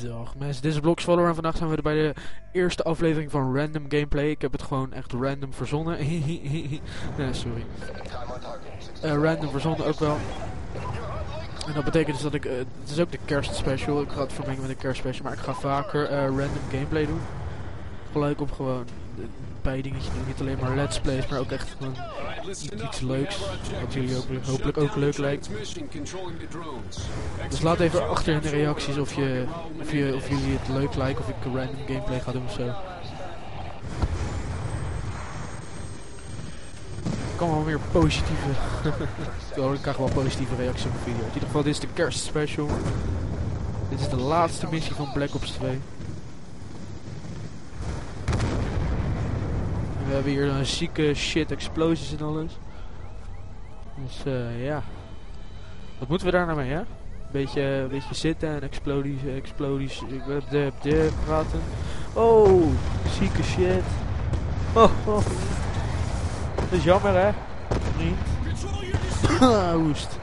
Dag mensen, dit is Bloksvaller en vandaag zijn we er bij de eerste aflevering van Random Gameplay. Ik heb het gewoon echt random verzonnen. Nee, sorry. Random verzonnen ook wel. En dat betekent dus dat ik, het is ook de kerstspecial, ik ga het vermengen met de kerstspecial, maar ik ga vaker Random Gameplay doen. Gelijk op gewoon bij dingetje doen, niet alleen maar let's plays, maar ook echt gewoon iets leuks. Wat jullie ook, hopelijk ook leuk lijkt. Dus laat even achter in de reacties of jullie het leuk lijken of ik random gameplay ga doen ofzo. Ik kan wel meer positieve... ik krijg wel positieve reacties op mijn video. In ieder geval, dit is de kerstspecial. Dit is de laatste missie van Black Ops 2. We hebben hier een zieke shit explosies en alles. Dus ja. Wat moeten we daar nou mee, hè? Beetje zitten en explodies praten. Oh, zieke shit. Oh. Dat is jammer, hè? Vriend. Hoest.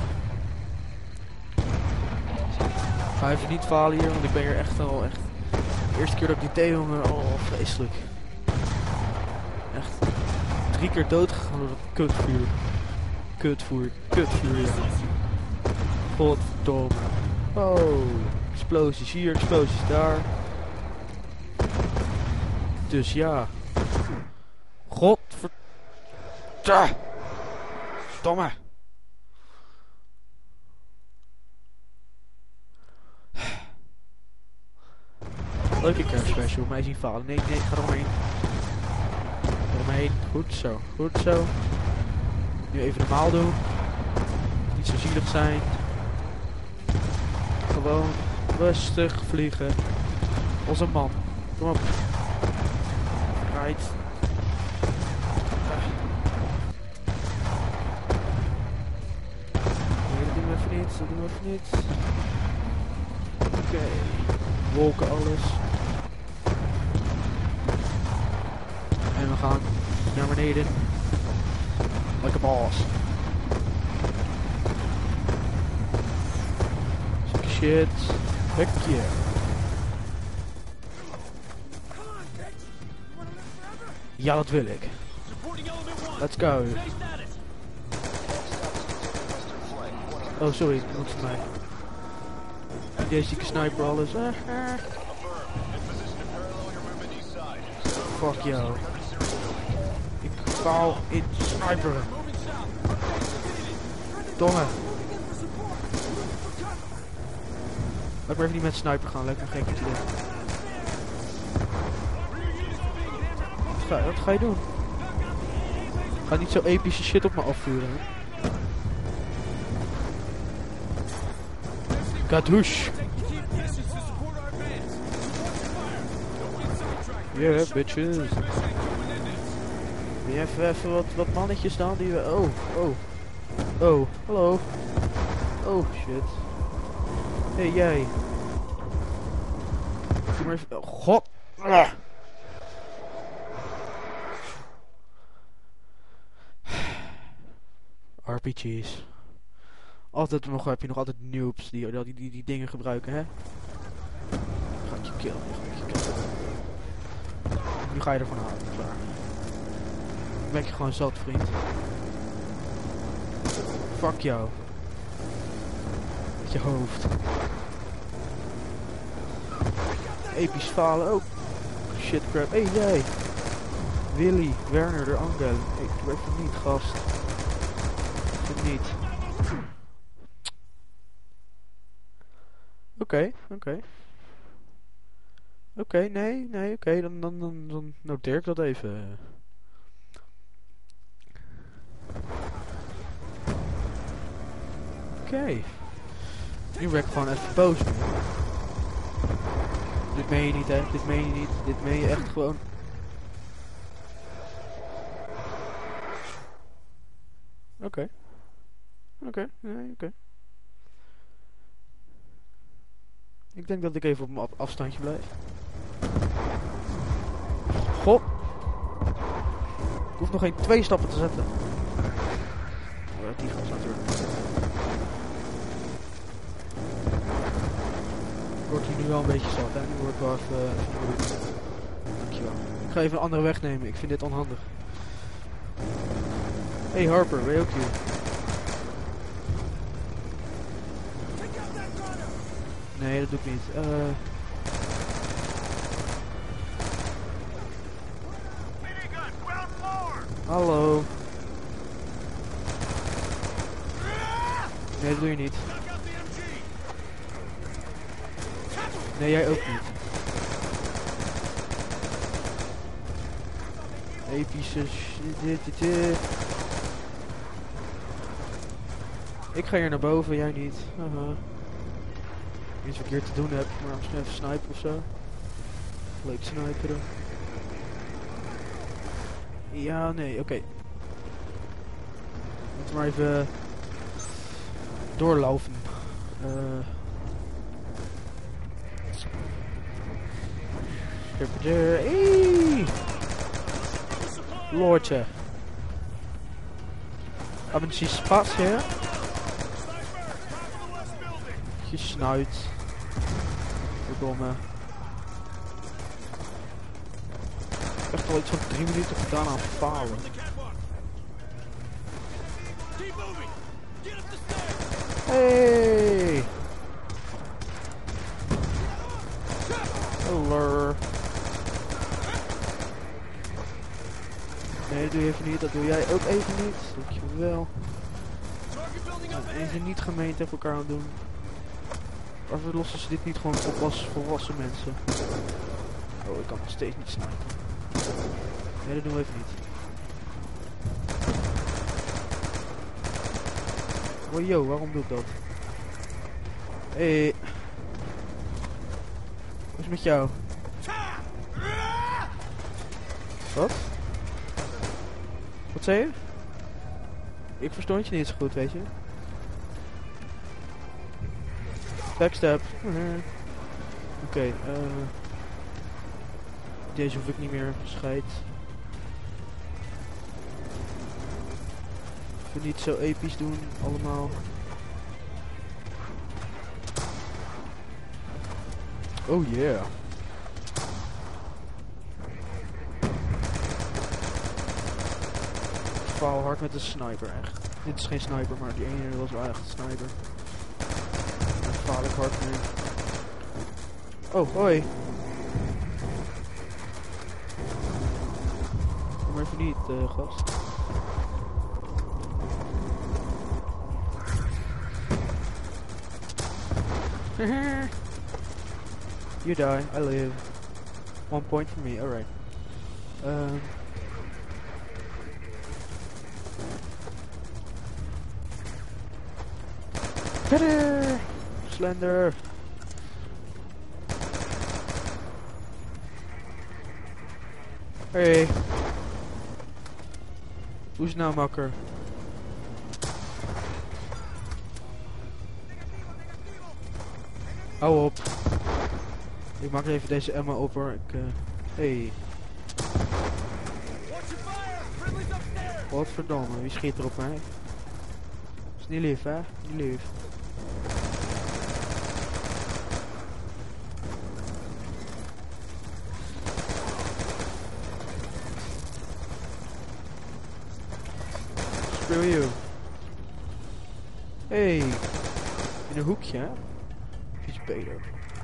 Ga even niet falen hier, want ik ben hier echt al echt... De eerste keer dat ik die theehonger, vreselijk. Echt 3 keer dood gegaan door dat kutvuur, ja. Godverdomme. Oh, explosies hier, explosies daar. Dus ja. Godverdomme. Leuke kerstspecial, mij zien falen. Nee, ga er omheen. Goed zo. Nu even normaal doen. Niet zo zielig zijn. Gewoon rustig vliegen. Als een man. Kom op. Right. Nee, dat doen we even niet. Oké. Wolken alles. En we gaan naar beneden. Like a boss. Shit. Hekje. Ja, dat wil ik. Let's go. Oh, sorry. Dat moet voor mij. Deze zieke sniper alles. Fuck jou. Ik val in sniperen. Domme. Laat maar even niet met sniper gaan, lijkt me gek idee. Wat ga je doen? Ga niet zo epische shit op me afvuren. Kadoosh. Yeah, bitches. Even wat mannetjes staan die we... Oh, hallo. Oh, shit. Hey, jij. Doe maar even... Oh, god. RPG's. Altijd heb je nog altijd noobs die dingen gebruiken, hè? Ga ik je killen. Nu ga je ervan halen, klaar. Dan ben je gewoon zat, vriend. Fuck jou. Met je hoofd. Episch falen ook. Shit crap. Hey jij. Willy, Werner, de Angel. Hey, doe even niet, gast. Doe niet. Oké, nee, oké, dan noteer ik dat even. Oké. Nu ben ik gewoon even boos. Dit meen je niet, hè? Dit meen je niet. Dit meen je echt gewoon. Oké. Ik denk dat ik even op mijn afstandje blijf. Goh. Ik hoef nog geen 2 stappen te zetten. Die gaat natuurlijk. word hier nu wel een beetje zat, hè. Nu word ik wel even... Dankjewel. Ik ga even een andere weg nemen, ik vind dit onhandig. Hey Harper, ben je ook hier? Nee, dat doe ik niet. Hallo. Nee, dat doe je niet. Nee, jij ook niet. Epische shit. Ik ga hier naar boven, jij niet. Iets wat ik hier te doen heb, maar misschien even snipen ofzo. Leuk sniperen. Ja, nee, oké. Moeten we maar even doorlaufen. Hey! Lordje. Haben Sie Spaß hier? Gesnuit. Verdomme. Echt al iets van 3 minuten gedaan aan falen. Hey! Hallo. Nee, dat doe je even niet. Dat doe jij ook even niet. Dankjewel. Even niet gemeend tegen elkaar aan doen. Waarvoor lossen ze dit niet gewoon op als volwassen mensen? Oh, ik kan nog steeds niet snipen. Nee, dat doen we even niet. Oh yo, waarom doe ik dat? Hey. Wat is met jou? Wat? Wat zei je? Ik verstond je niet zo goed, weet je. Backstab. Oké, deze hoef ik niet meer. Scheid. Even niet zo episch doen, allemaal. Oh yeah. Ik faal hard met de sniper, echt. Dit is geen sniper, maar die ene was wel echt een sniper. Daar faal ik hard mee. Oh, hoi. Kom maar even niet, gast. You die, I live. 1 point for me, alright. Better! Slender! Hey! Hoe is het nou, makker? Hou op! Ik maak even deze Emma op hoor. Hey! Godverdomme, wie schiet er op mij? Is niet lief, hè? Niet lief. Screw you. Hey! In een hoekje, hè? Iets beter.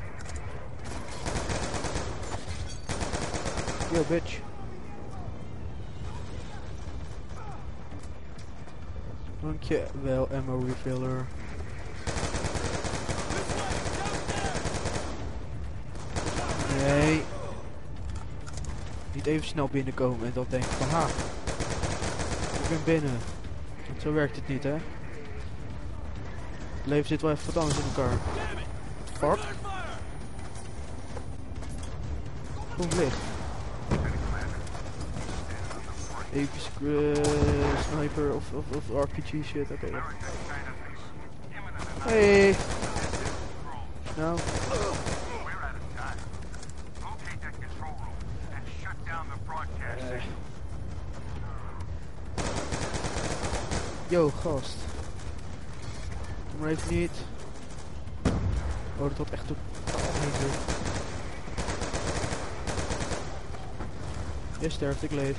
Yo, bitch. Dankjewel, ammo refiller. Nee. Niet even snel binnenkomen en dan denk ik van ha. Ik ben binnen. Want zo werkt het niet, hè. Het leven zit wel even wat anders in elkaar. What the fuck? Goed licht. Epische sniper of RPG shit, oké. Ja. Hey! Nou. Yo, gast. Doe maar even niet. Oh, dat had echt totaal heen doen. Je sterft, ik leef.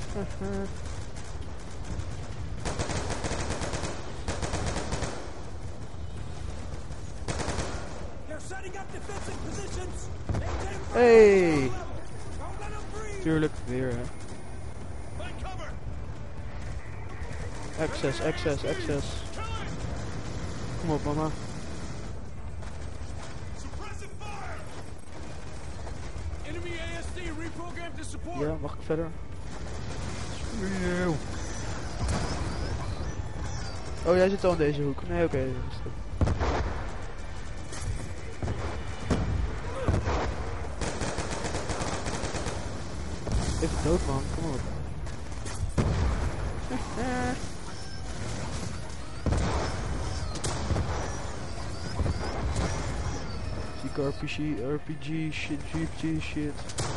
Hey! Tuurlijk, weer hè. Access, access, access. Kom op mama. Ja, mag ik verder? Oh, jij zit al in deze hoek. Nee, oké. Even dood man, kom op. RPG shit, GFG shit.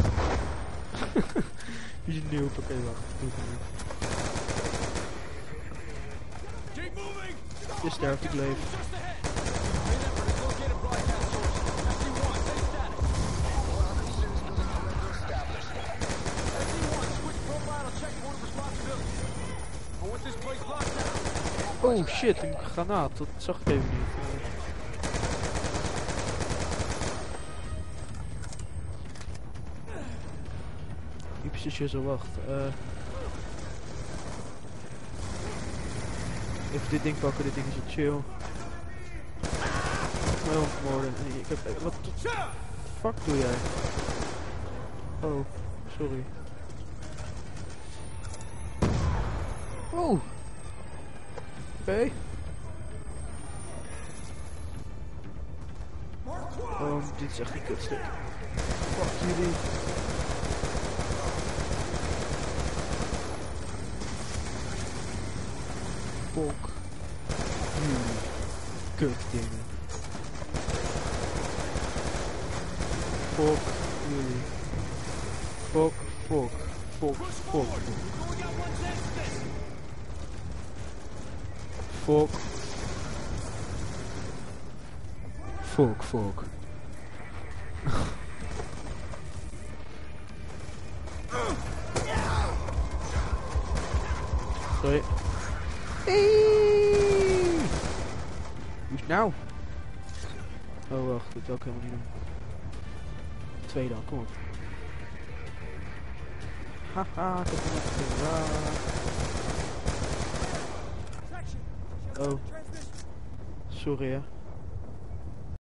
Je noob, oké wacht. Je sterft, ik leef. Oh shit, een granaat, dat zag ik even niet. Precies zo wacht. Even dit ding pakken, dit ding is zo chill. Oh, vermoorden. Nee, ik heb. Wat de fuck doe jij? Oh, sorry. Oh! Oké. Oh, dit is echt een kutstuk. Fuck jullie. Fuck. Jullie. Kut dingen. Fuck jullie. Fuck, fuck, fuck, fuck. Fuck. Fuck, fuck. Sorry. Hoe is het nou? Oh wacht, dit wil ik helemaal niet doen. 2 dan, kom op. Haha, ik heb hem nog. Oh. Sorry hè.